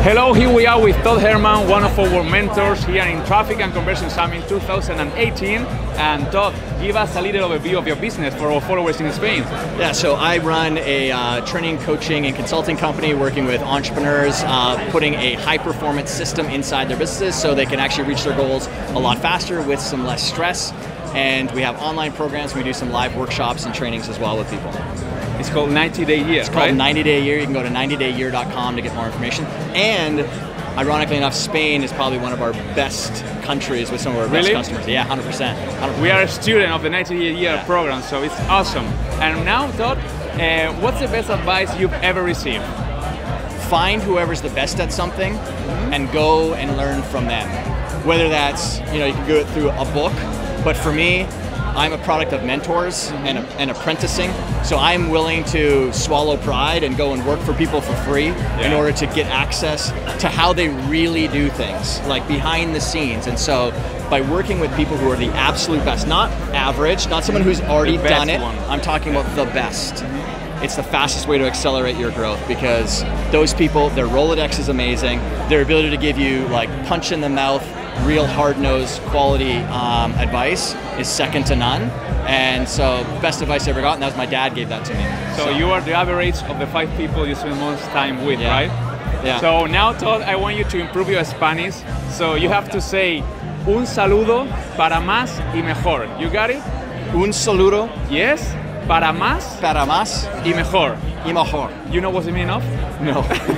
Hello, here we are with Todd Herman, one of our mentors here in Traffic and Conversion Summit 2018. And Todd, give us a little overview of your business for our followers in Spain. Yeah, so I run a training, coaching, and consulting company working with entrepreneurs, putting a high-performance system inside their businesses so they can actually reach their goals a lot faster with some less stress. And we have online programs, we do some live workshops and trainings as well with people. It's called 90 Day Year, It's called 90 Day Year. You can go to 90dayyear.com to get more information. And ironically enough, Spain is probably one of our best countries with some of our best customers. Yeah, 100%. We are a student of the 90 Day Year program, so it's awesome. And now, Todd, what's the best advice you've ever received? Find whoever's the best at something and go and learn from them. Whether that's, you can go through a book, but for me, I'm a product of mentors and apprenticing, so I'm willing to swallow pride and go and work for people for free in order to get access to how they really do things, like behind the scenes. And so by working with people who are the absolute best, not average, not someone who's already done it, I'm talking about the best. It's the fastest way to accelerate your growth because those people, their Rolodex is amazing, their ability to give you like punch in the mouth, real hard-nosed quality advice is second to none. And so best advice I ever got, and that was my dad gave that to me. So you are the average of the 5 people you spend most time with, right? Yeah. So now, Todd, I want you to improve your Spanish. So you have to say, un saludo para más y mejor. You got it? Un saludo. Yes. Para más. Para más. Y mejor. Y mejor. You know what's the meaning of? No.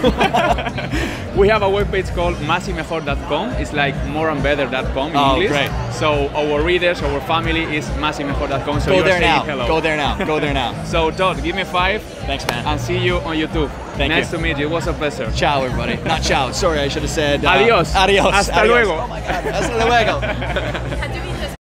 We have a webpage called masimejor.com. It's like moreandbetter.com in English. Great. So our readers, our family is masimejor.com. So go there now. Hello. Go there now. Go there now. So Todd, give me 5. Thanks, man. And see you on YouTube. Nice to meet you. It was a pleasure. Ciao, everybody. Not ciao. Sorry, I should have said. Adios. Adios. Hasta Adios. luego. Oh my God. Hasta luego.